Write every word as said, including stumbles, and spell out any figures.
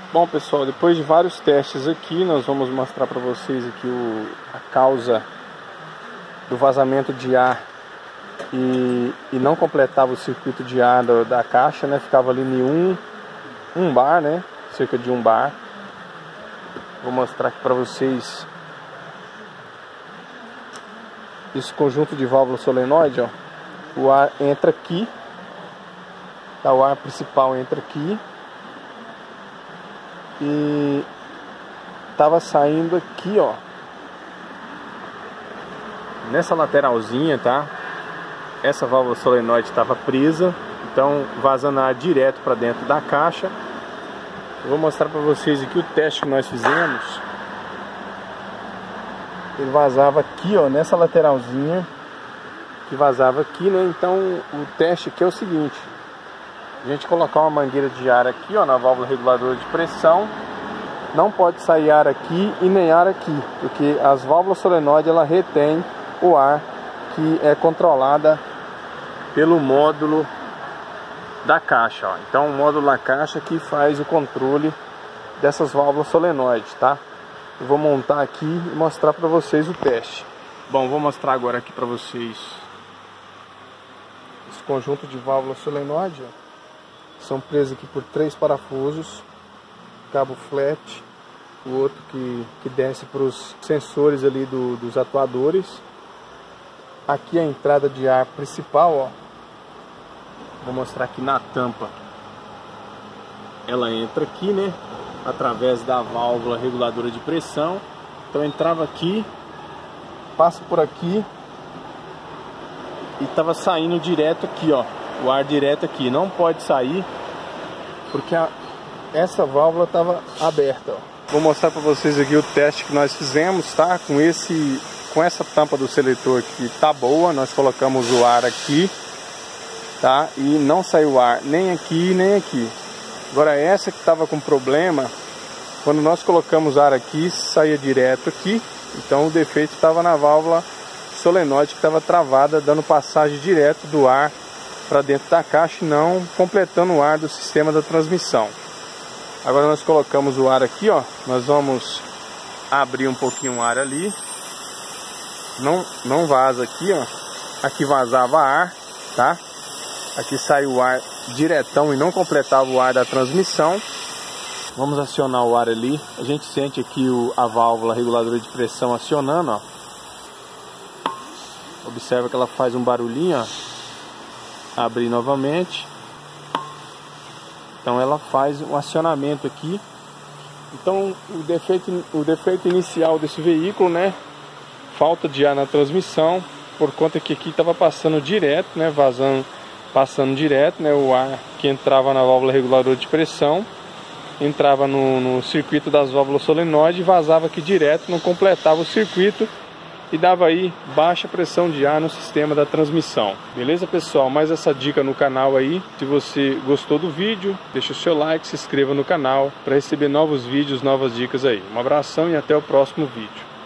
Bom, pessoal, depois de vários testes aqui, nós vamos mostrar para vocês aqui o, a causa do vazamento de ar e, e não completava o circuito de ar do, da caixa, né? Ficava ali em um, um bar, né? Cerca de um bar. Vou mostrar aqui para vocês esse conjunto de válvula solenoide, ó. O ar entra aqui, tá? O ar principal entra aqui. E tava saindo aqui, ó, nessa lateralzinha, tá? Essa válvula solenoide estava presa, então vazando ar direto para dentro da caixa. Eu vou mostrar para vocês aqui o teste que nós fizemos. Ele vazava aqui, ó, nessa lateralzinha, que vazava aqui, né? Então o teste aqui é o seguinte: a gente colocar uma mangueira de ar aqui, ó, na válvula reguladora de pressão. Não pode sair ar aqui e nem ar aqui, porque as válvulas solenoide ela retém o ar que é controlada pelo módulo da caixa, ó. Então o módulo da caixa que faz o controle dessas válvulas solenoide, tá? Eu vou montar aqui e mostrar para vocês o teste. Bom, vou mostrar agora aqui para vocês esse conjunto de válvulas solenoide, ó. São presas aqui por três parafusos, cabo flat, o outro que, que desce para os sensores ali do, dos atuadores. Aqui a entrada de ar principal, ó. Vou mostrar aqui na tampa. Ela entra aqui, né? Através da válvula reguladora de pressão. Então entrava aqui, passa por aqui e estava saindo direto aqui, ó. O ar direto aqui, não pode sair porque a, essa válvula estava aberta, ó. Vou mostrar para vocês aqui o teste que nós fizemos, tá? Com esse, com essa tampa do seletor aqui tá boa, nós colocamos o ar aqui, tá? E não saiu ar nem aqui nem aqui. Agora essa que estava com problema, quando nós colocamos ar aqui, saía direto aqui. Então o defeito estava na válvula solenoide que estava travada, dando passagem direto do ar para dentro da caixa e não completando o ar do sistema da transmissão. Agora nós colocamos o ar aqui, ó. Nós vamos abrir um pouquinho o ar ali. Não, não vaza aqui, ó. Aqui vazava ar, tá? Aqui saiu o ar diretão e não completava o ar da transmissão. Vamos acionar o ar ali. A gente sente aqui o, a válvula reguladora de pressão acionando, ó. Observa que ela faz um barulhinho, ó. Abrir novamente. Então ela faz um acionamento aqui. Então o defeito, o defeito inicial desse veículo, né? Falta de ar na transmissão, por conta que aqui estava passando direto, né? Vazando, passando direto, né? O ar que entrava na válvula reguladora de pressão entrava no, no circuito das válvulas solenoide e vazava aqui direto, não completava o circuito e dava aí baixa pressão de ar no sistema da transmissão. Beleza, pessoal? Mais essa dica no canal aí. Se você gostou do vídeo, deixa o seu like, se inscreva no canal para receber novos vídeos, novas dicas aí. Um abração e até o próximo vídeo.